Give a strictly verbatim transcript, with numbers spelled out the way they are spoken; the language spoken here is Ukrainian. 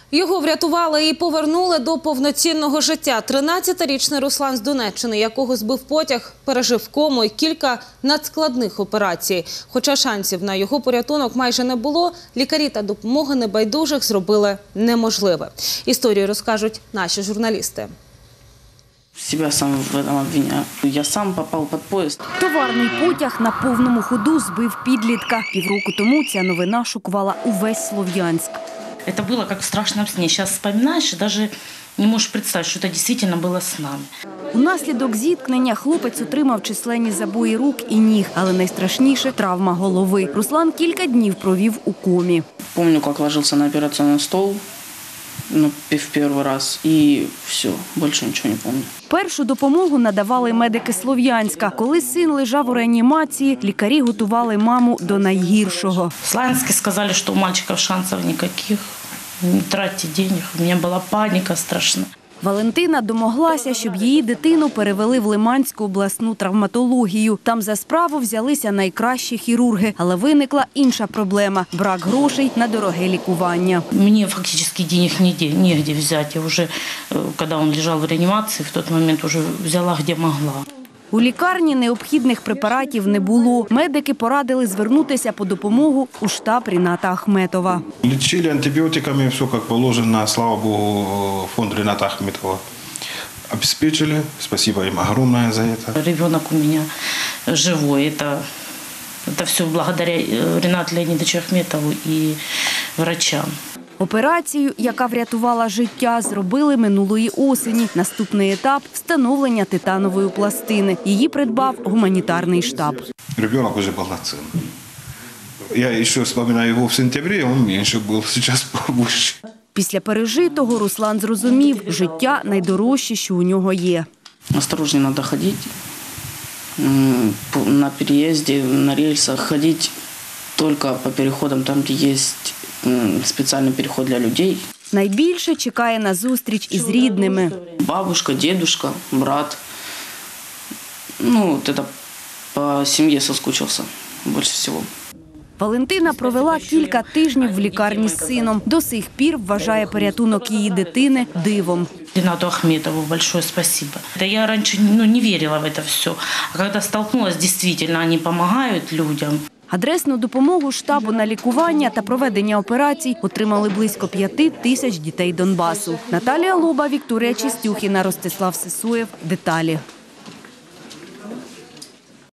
Його врятували і повернули до повноцінного життя. тринадцятирічний Руслан з Донеччини, якого збив потяг, пережив кому і кілька надскладних операцій. Хоча шансів на його порятунок майже не було, лікарі та допомога небайдужих зробили неможливе. Історію розкажуть наші журналісти. Себя сам в этом обвиняю. Я сам попал под поезд. Товарний потяг на повному ходу збив підлітка. Півроку тому ця новина шокувала увесь Слов'янськ. Это было как в страшном сне. Сейчас вспоминаешь и даже не можешь представить, что это действительно было с нами. Унаслідок зіткнення хлопець отримав численні забої рук і ніг, але найстрашніше – травма голови. Руслан кілька днів провів у комі. Помню, как ложился на операционный стол, ну, в первый раз, и все, больше ничего не помню. Першу допомогу надавали медики Слов'янська. Коли син лежав у реанімації, лікарі готували маму до найгіршого. В Славянске сказали, что у мальчиков шансов никаких, не тратьте денег. У меня была паника страшна. Валентина домоглася, щоб її дитину перевели в Лиманську обласну травматологію. Там за справу взялися найкращі хірурги. Але виникла інша проблема – брак грошей на дороге лікування. Мне фактически денег нигде, негде взять. Я уже, когда он лежал в реанимации, в тот момент уже взяла, где могла. У лікарні необхідних препаратів не було. Медики порадили звернутися по допомогу у штаб Ріната Ахметова. Лечили антибиотиками, все как положено, слава богу, фонд Рината Ахметова обеспечили. Спасибо им огромное за это. Ребенок у меня живой. Это, это все благодаря Ринату Леонидовичу Ахметову и врачам. Операцію, яка врятувала життя, зробили минулої осені. Наступний етап – встановлення титанової пластини. Її придбав гуманітарний штаб. Ребенок уже полноценный. Я еще вспоминаю его в сентябре, он меньше был, сейчас побольше. Після пережитого Руслан зрозумів – життя найдорожче, що у нього є. Осторожнее надо ходить. На переезде, на рельсах ходить только по переходам, там, где есть спеціальний переход для людей. Найбільше чекає на зустріч із рідними. Бабушка, дедушка, брат. Ну, вот это по сім'ї соскучився більше всього. Валентина провела кілька тижнів в лікарні з сином. До сих пір вважає порятунок її дитини дивом. Ринату Ахметову большое спасибо. Я раньше ну, не верила в это все. А когда столкнулась, действительно, они помогают людям. Адресну допомогу штабу на лікування та проведення операцій отримали близько п'яти тисяч дітей Донбасу. Наталія Лоба, Вікторія Чистюхіна, Ростислав Сисоєв. Деталі.